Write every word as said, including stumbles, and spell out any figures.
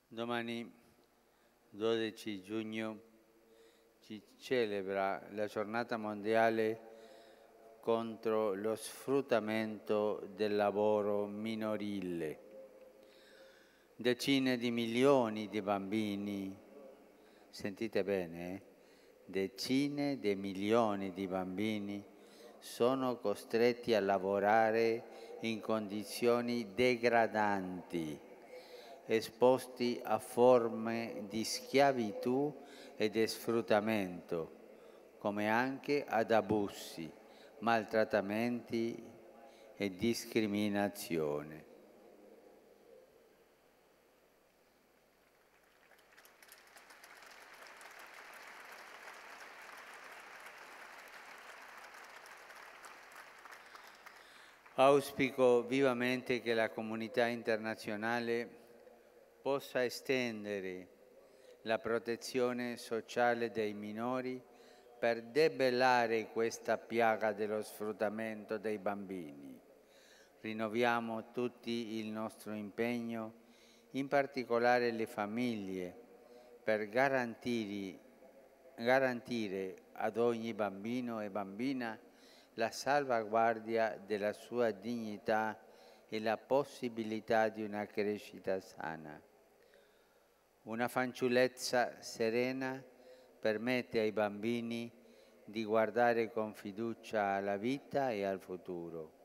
Domani, dodici giugno, si celebra la giornata mondiale contro lo sfruttamento del lavoro minorile. Decine di milioni di bambini, sentite bene, eh? decine di milioni di bambini sono costretti a lavorare in condizioni degradanti, esposti a forme di schiavitù e di sfruttamento, come anche ad abusi, maltrattamenti e discriminazione. Auspico vivamente che la comunità internazionale possa estendere la protezione sociale dei minori per debellare questa piaga dello sfruttamento dei bambini. Rinnoviamo tutti il nostro impegno, in particolare le famiglie, per garantire, garantire ad ogni bambino e bambina la salvaguardia della sua dignità e la possibilità di una crescita sana. Una fanciullezza serena permette ai bambini di guardare con fiducia alla vita e al futuro.